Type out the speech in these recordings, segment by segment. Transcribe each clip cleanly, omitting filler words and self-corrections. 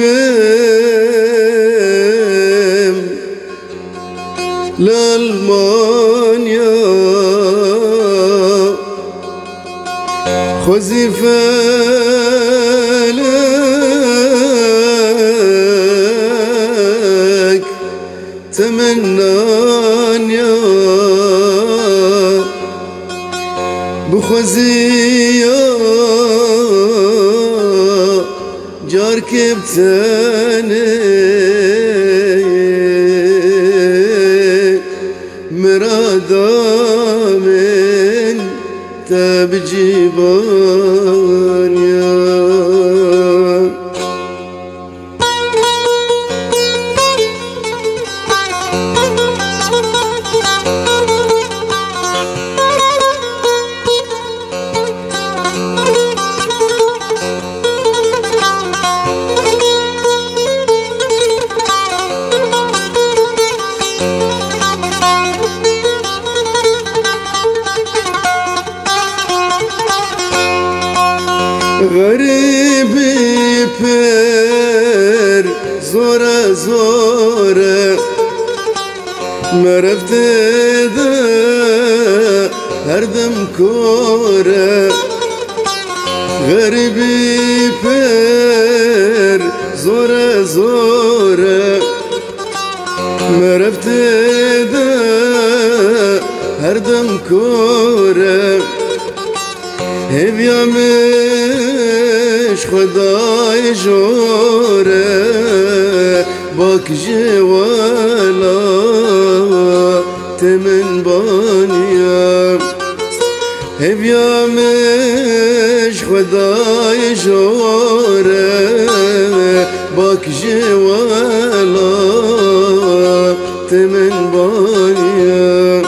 بم لألمانيا خوزي فلك تمنانيا بخوزيا جارك بتاني مرادا من تبجيبانيا غريبي بير زورة زورة مرفت ده هردم كورة غريبي بير زورة زورة مرفت ده هردم كورة هبيا مش خداي جورة باك جوالا تمن بانيا هبيا مش خداي جورة باك جوالا تمن بانيا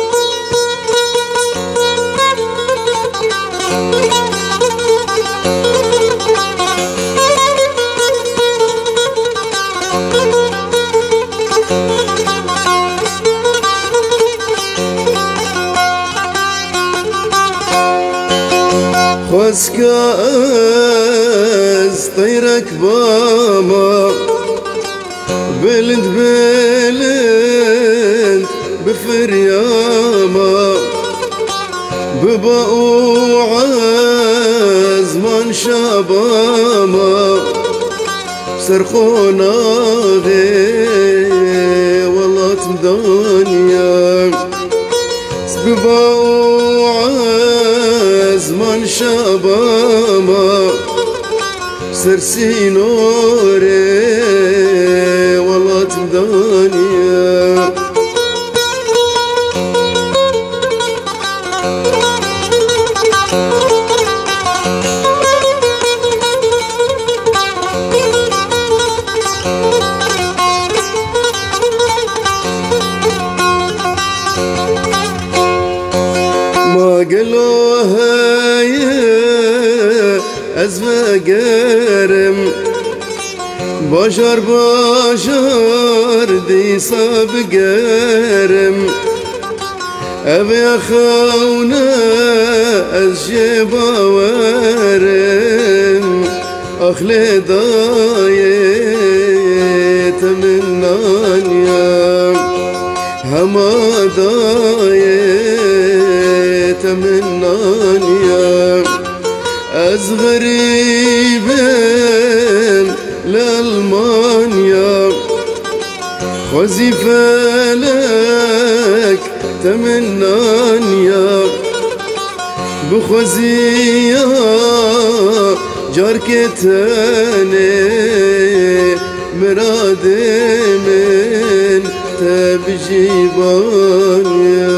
خوزكا از طيرك باما بلند بلند بفرياما بباو عزمان شاباما سرخونا غي والله تمدانيا بباو عزمان شاباما سرسي نوري والله تمدانيا ما قالوها أزفقرم بشر بشر دي صبقرم أبي أخونا أزجبا ورم أخلي ضايت من نانيا هما ضايت من نانيا از غريبم لألمانيا خوزي فلك تمنانيا بخوزيا جارك تاني مراد من تبجيبانيا